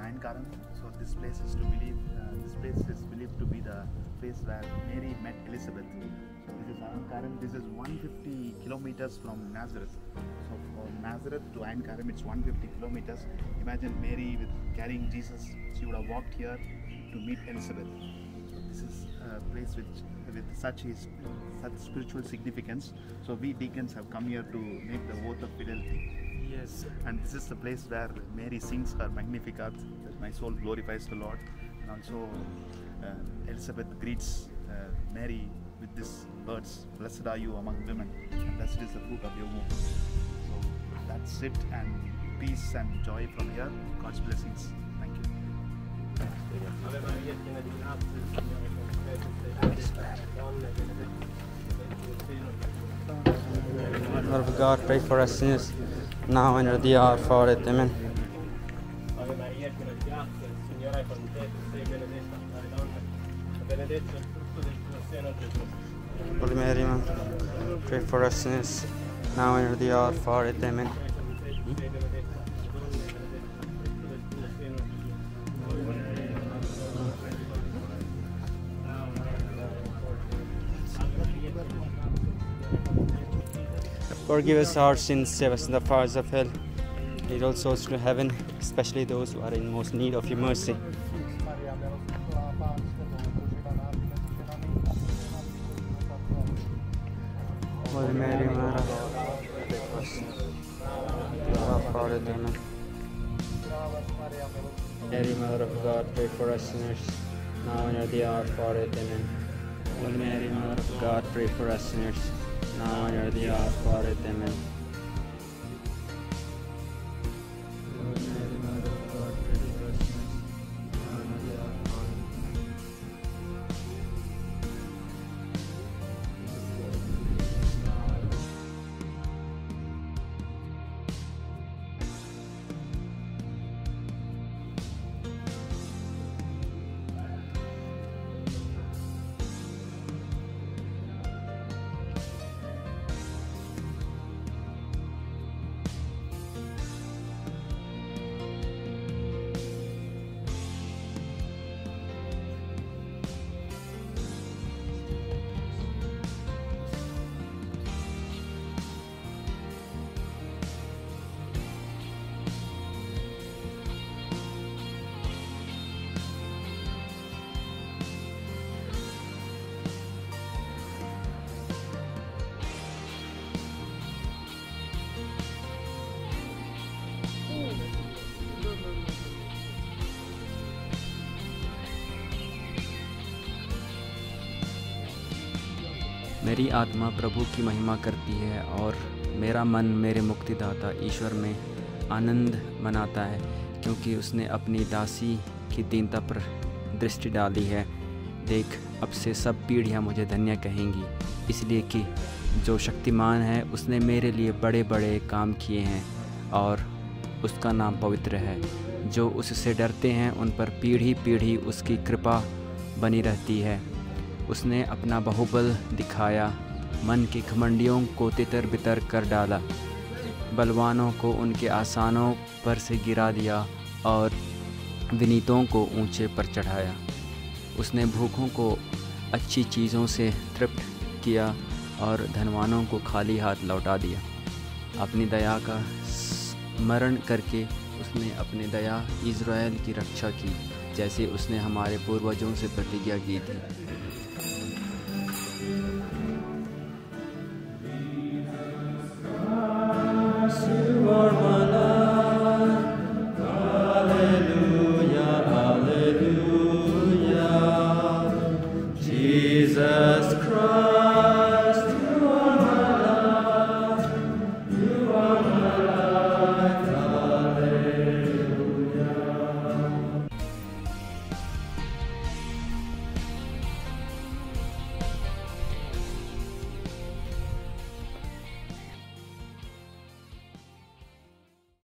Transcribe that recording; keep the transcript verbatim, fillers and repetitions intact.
Ain Karam. So this place is to believe. Uh, this place is believed to be the place where Mary met Elizabeth. So this is Ain Karam. This is one hundred fifty kilometers from Nazareth. So from Nazareth to Ain Karam, it's one hundred fifty kilometers. Imagine Mary with carrying Jesus. She would have walked here to meet Elizabeth. So this is a place which with such is such spiritual significance. So we deacons have come here to make the oath of fidelity. Yes. And this is the place where Mary sings her Magnificat, that my soul glorifies the Lord. And also uh, Elizabeth greets uh, Mary with these words, blessed are you among women, and blessed is the fruit of your womb. So that's it, and peace and joy from here. God's blessings. Thank you. Ave Maria, piena di grazia, il Signore è con te, tu sei benedetta tra le donne, benedetto il tuo seno. Lord of God, pray for us sinners, now and at the hour of our death. Amen. Ave Maria, piena di grazia, il Signore è con te, tu sei benedetta tra le donne, e benedetto il frutto del tuo seno, Gesù. Holy Mary, pray for us sinners, now and at the hour of our death. Amen. Forgive us our sins, save us in the fires of hell. Lead all souls to heaven, especially those who are in most need of your mercy. Holy Mary, Mother of God, pray for us. Amen. Mary, Mother of God, pray for us sinners, now and at the hour of our death. Amen. Holy Mary, Mother of God, pray for us sinners, now and at the hour of our death. Amen. मेरी आत्मा प्रभु की महिमा करती है और मेरा मन मेरे मुक्तिदाता ईश्वर में आनंद मनाता है, क्योंकि उसने अपनी दासी की दीनता पर दृष्टि डाली है। देख, अब से सब पीढ़ियां मुझे धन्य कहेंगी, इसलिए कि जो शक्तिमान है उसने मेरे लिए बड़े बड़े काम किए हैं और उसका नाम पवित्र है। जो उससे डरते हैं उन पर पीढ़ी पीढ़ी उसकी कृपा बनी रहती है। उसने अपना बाहुबल दिखाया, मन के घमंडियों को तितर बितर कर डाला, बलवानों को उनके आसानों पर से गिरा दिया और विनीतों को ऊंचे पर चढ़ाया। उसने भूखों को अच्छी चीज़ों से तृप्त किया और धनवानों को खाली हाथ लौटा दिया। अपनी दया का स्मरण करके उसने अपनी दया इज़राइल की रक्षा की, जैसे उसने हमारे पूर्वजों से प्रतिज्ञा की थी।